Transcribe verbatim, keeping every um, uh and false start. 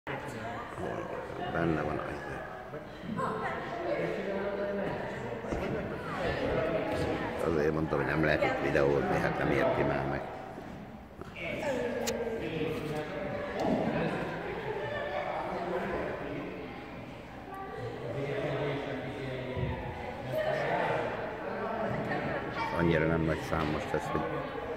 Benne van a izé. Azért mondtam, hogy nem lehet itt videózni, hát nem érti már meg. Annyira nem nagy szám most ez, hogy